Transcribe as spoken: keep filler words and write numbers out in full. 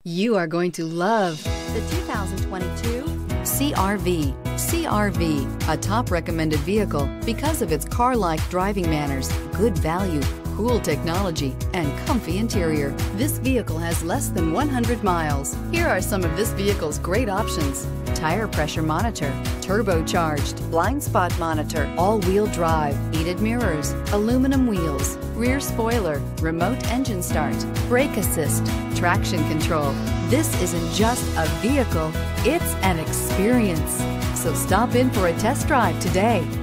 You are going to love the two thousand twenty-two C R V. C R V, a top recommended vehicle because of its car-like driving manners, good value, cool technology, and comfy interior. This vehicle has less than one hundred miles. Here are some of this vehicle's great options: tire pressure monitor, turbocharged, blind spot monitor, all-wheel drive, heated mirrors, aluminum wheels, rear spoiler, remote engine start, brake assist, traction control. This isn't just a vehicle, it's an experience. So stop in for a test drive today.